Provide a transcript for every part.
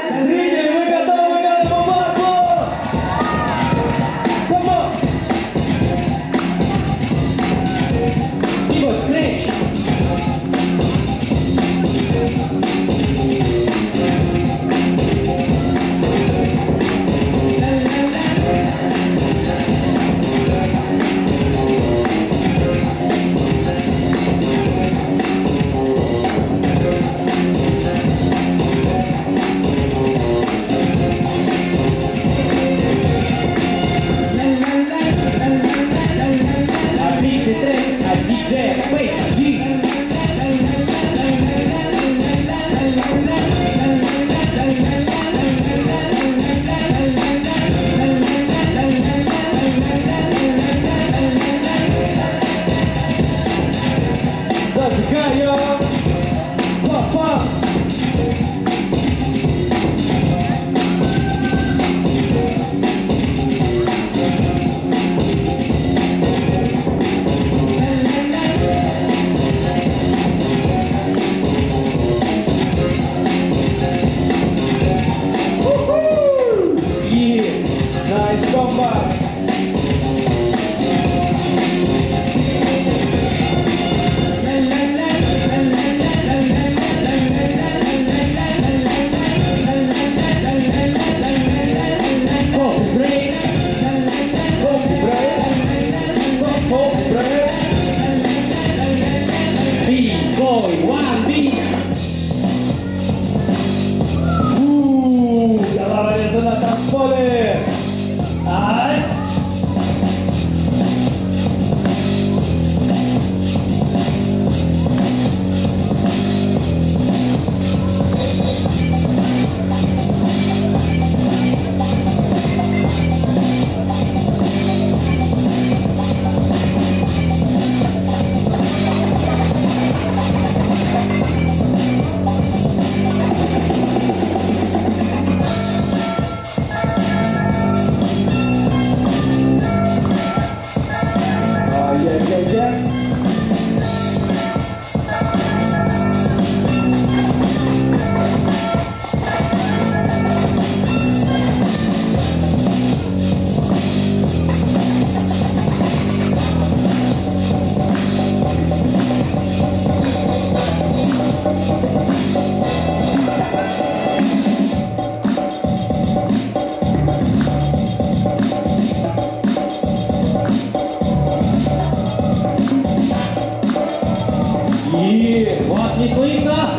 Зрители, вы готовы к этому батлу? Come on! People scratch. Зажигаем! Папа! Nice comeback! Bboy, one beat. Ya va variando la transpole. Ay. Вот не слышно.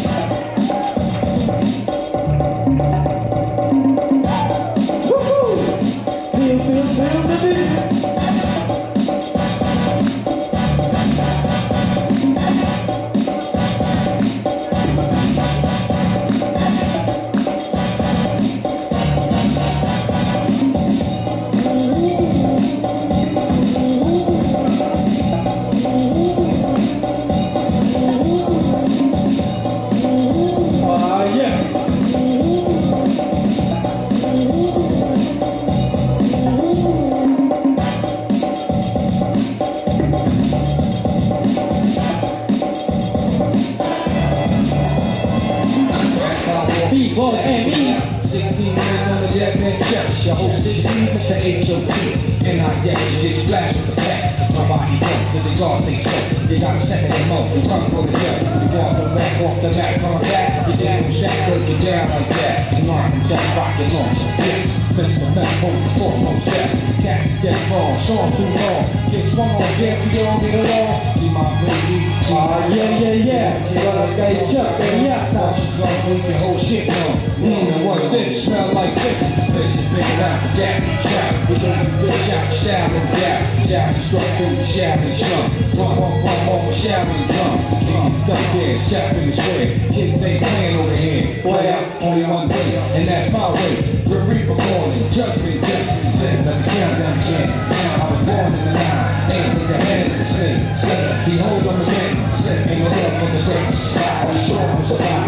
Bboy and me. 16 men on the dead man's chest. Your host is Steve with the HOT. And I get you get splashed with the pack. Nobody went till the guard say so. You got a second and more. You run for the gun. You walk the back off the mat. Come back. You down with Shaq. Cause you down like that. You learn from Jack Rock the launch. Yes. Mr. Mac on the foremost step. Cats get wrong. Sean too long. Get swung on. Yeah, we all get along. See my baby. Yeah. Gonna get chuck and Watch you go with your whole shit on. And what's this? Smell like this. Bitch, you pick it out. Yeah, shout. We gonna be good shot. Shout and gap. Shout and struck through the shout and jump. One, shout and jump. Niggas stuck there. Step in the square. Kids ain't playing over here. Play out only one way. And that's my way. We're reaper calling. Judgment. Let me count down again. Now I was born in the line. Ain't in the head of the same. Behold on the same. Ain't no love on the same. I was sure I was survive.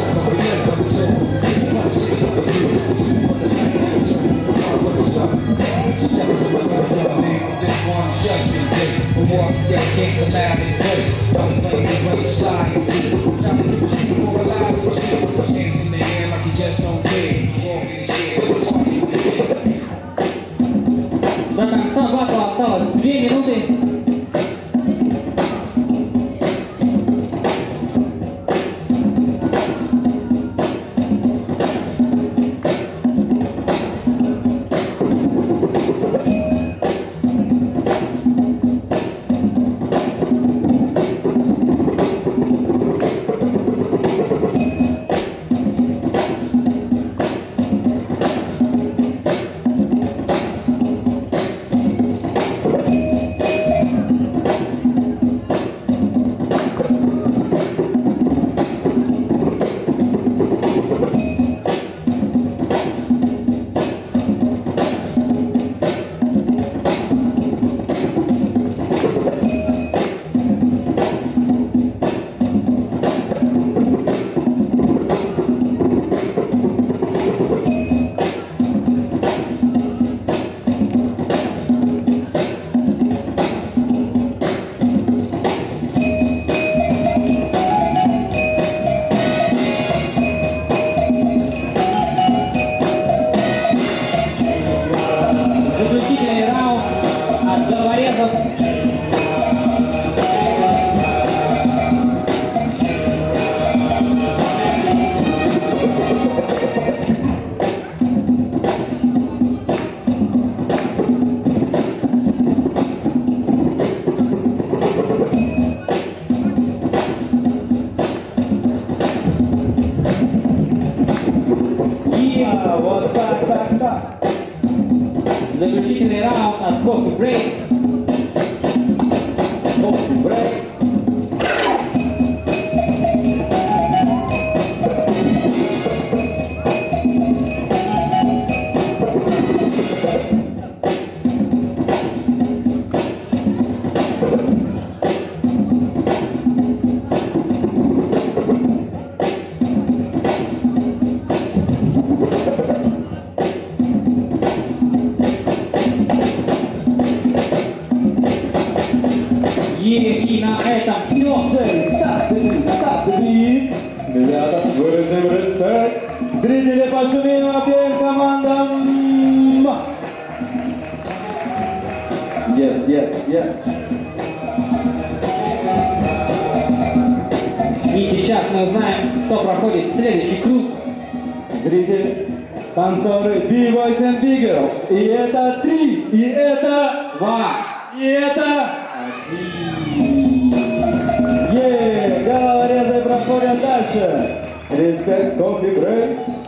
This one's judgment day. We walk that gate the loud and great. Don't play the way slide and deep. Time to keep people alive and shit. Hands in the air like you just don't Вот так, так, так. Заключительный раунд от Cofe Break. Cofe Break. И на этом все. Stop the beat. Ребята, выразим респект. Зрители, пошумим обеим командам. Yes, yes, yes. И сейчас мы узнаем, кто проходит следующий круг. Зрители, танцоры bboys and bgirls. И это 3, и это 2, и это 1. Головорезы проходят дальше. Респект, Cofe Break.